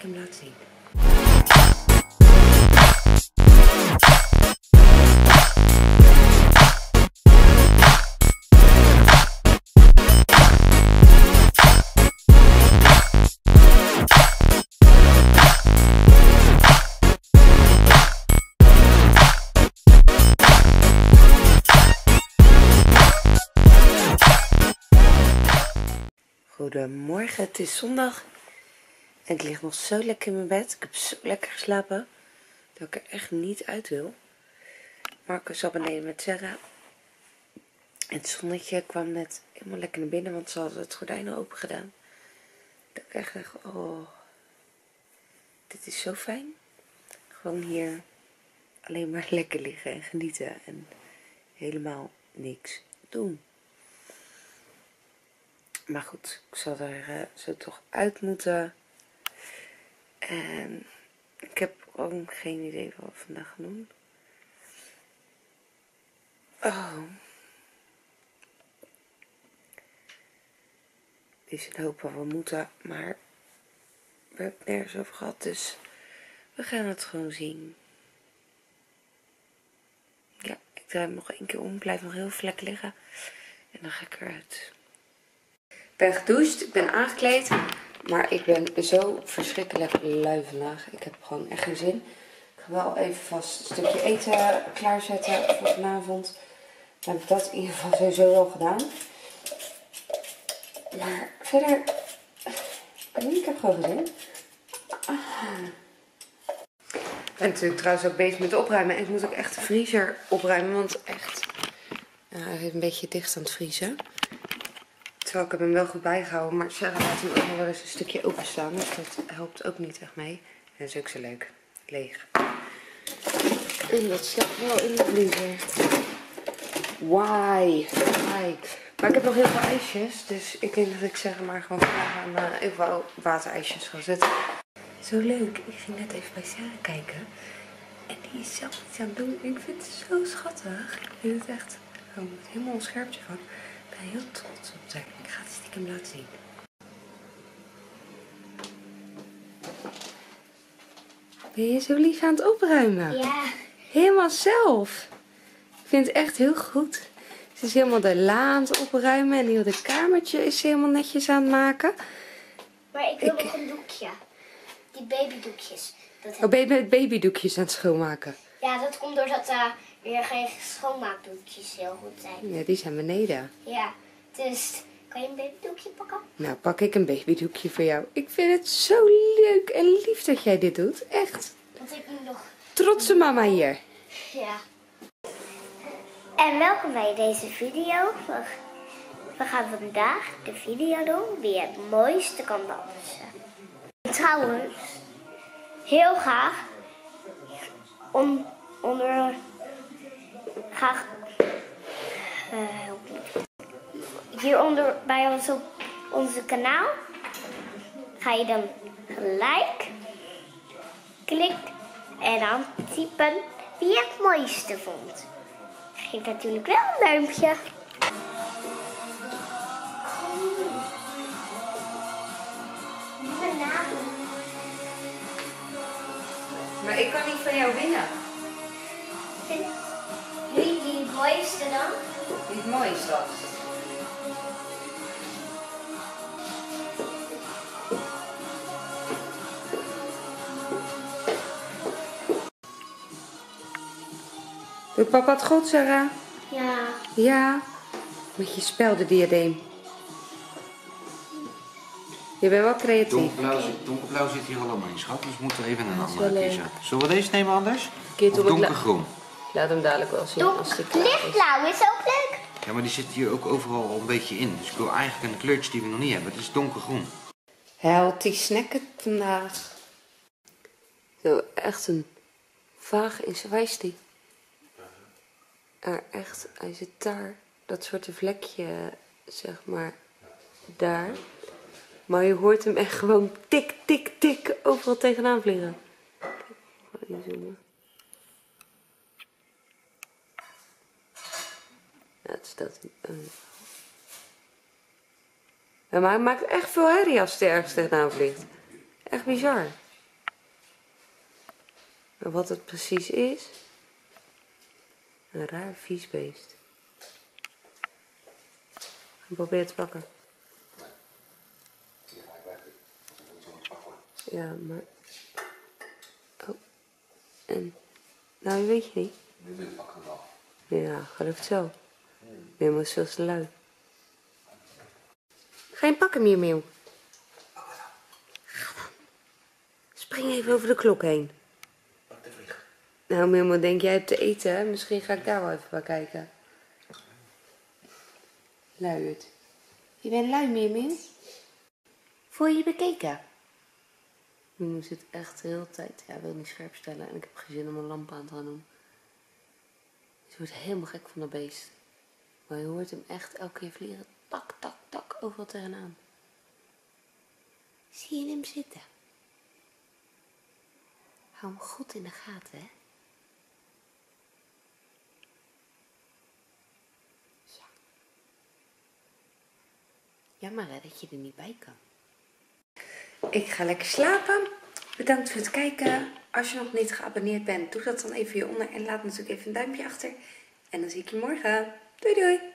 stiekem laten zien. Goedemorgen, het is zondag en ik lig nog zo lekker in mijn bed. Ik heb zo lekker geslapen dat ik er echt niet uit wil. Marcus zat beneden met Sarah en het zonnetje kwam net helemaal lekker naar binnen, want ze hadden het gordijn al open gedaan. Dat ik echt dacht, oh, dit is zo fijn. Gewoon hier alleen maar lekker liggen en genieten en helemaal niks doen. Maar goed, ik zal er zo toch uit moeten. En ik heb ook geen idee wat we vandaag gaan doen. Oh. Het is een hoop wat we moeten, maar we hebben het nergens over gehad. Dus we gaan het gewoon zien. Ja, ik draai hem nog 1 keer om. Blijf nog heel veel lekker liggen. En dan ga ik eruit. Ik ben gedoucht, ik ben aangekleed, maar ik ben zo verschrikkelijk lui vandaag. Ik heb gewoon echt geen zin. Ik ga wel even vast een stukje eten klaarzetten voor vanavond. Dan heb ik dat in ieder geval sowieso wel gedaan. Maar verder, ik heb gewoon geen zin. Ik ben natuurlijk trouwens ook bezig met opruimen. En ik moet ook echt de vriezer opruimen, want echt, hij is een beetje dicht aan het vriezen. Terwijl ik heb hem wel goed bijgehouden, maar Sarah laat hem ook nog wel eens een stukje openstaan. Dus dat helpt ook niet echt mee. En dat is ook zo leuk. Leeg. En dat staat wel in de vriezer. Why? Maar ik heb nog heel veel ijsjes. Dus ik denk dat ik zeg maar gewoon vandaag aan even wel waterijsjes ga zetten. Zo leuk. Ik ging net even bij Sarah kijken. En die is zelf iets aan het doen. Ik vind het zo schattig. Ik vind het echt gewoon helemaal een scherpje van. Ik ben heel trots op haar. Ik ga het stiekem laten zien. Ben je zo lief aan het opruimen? Ja. Helemaal zelf. Ik vind het echt heel goed. Ze is helemaal de la aan het opruimen en heel de kamertje is ze helemaal netjes aan het maken. Maar ik wil nog een doekje. Die babydoekjes. Babydoekjes aan het schoonmaken. Ja, dat komt doordat weer geen schoonmaakdoekjes heel goed zijn. Ja, die zijn beneden. Ja, dus kan je een babydoekje pakken? Nou, pak ik een babydoekje voor jou. Ik vind het zo leuk en lief dat jij dit doet. Echt. Want ik moet nog... Trotse mama hier. Ja. En welkom bij deze video. We gaan vandaag de video doen wie het mooiste kan dansen. Trouwens, heel graag hieronder bij ons op onze kanaal ga je dan gelijk klikken en dan typen wie je het mooiste vond. Geef natuurlijk wel een duimpje. Maar ik kan niet van jou winnen. Wie het mooiste dan? Wie het mooiste was. Doe papa het goed, Sarah? Ja. Ja. Met je speldendiadeem. Je bent wel creatief. Donkerblauw zit hier al omheen, schat. Dus we moeten even een andere kiezen. Zullen we deze nemen anders? Keert Of op het donkergroen? Laat hem dadelijk wel zien als die klaar is. Lichtblauw is ook leuk. Ja, maar die zit hier ook overal al een beetje in. Dus ik wil eigenlijk een kleurtje die we nog niet hebben. Het is donkergroen. Healthy snacken vandaag. Zo, echt een vaag in zijn wijstie. Er echt, hij zit daar. Dat soort vlekje, zeg maar, daar. Maar je hoort hem echt gewoon tik, tik, tik overal tegenaan vliegen. Kijk, even zoomen. Ja, het staat ja, maar hij maakt echt veel herrie als hij ergens tegenaan vliegt. Echt bizar. En wat het precies is? Een raar vies beest. Probeer het te pakken. Ja, maar... Oh. En... Nou, weet je niet. Nu wil ik pakken wel. Ja, geloof zo. Mim is veel te lui. Ga je pakken, Mieuw? Ga dan. Spring even over de klok heen. Nou, Mim, denk jij hebt te eten? Misschien ga ik daar wel even bij kijken. Luiert. Je bent lui, Mim. Voel je je bekeken? Mim zit echt de hele tijd. Ja, wil niet scherp stellen en ik heb geen zin om een lamp aan te gaan doen. Ze wordt helemaal gek van dat beest. Maar je hoort hem echt elke keer vliegen. Tak, tak, tak, overal tegenaan. Zie je hem zitten? Hou hem goed in de gaten, hè? Ja. Jammer hè, dat je er niet bij kan. Ik ga lekker slapen. Bedankt voor het kijken. Als je nog niet geabonneerd bent, doe dat dan even hieronder. En laat natuurlijk even een duimpje achter. En dan zie ik je morgen. Doei doei!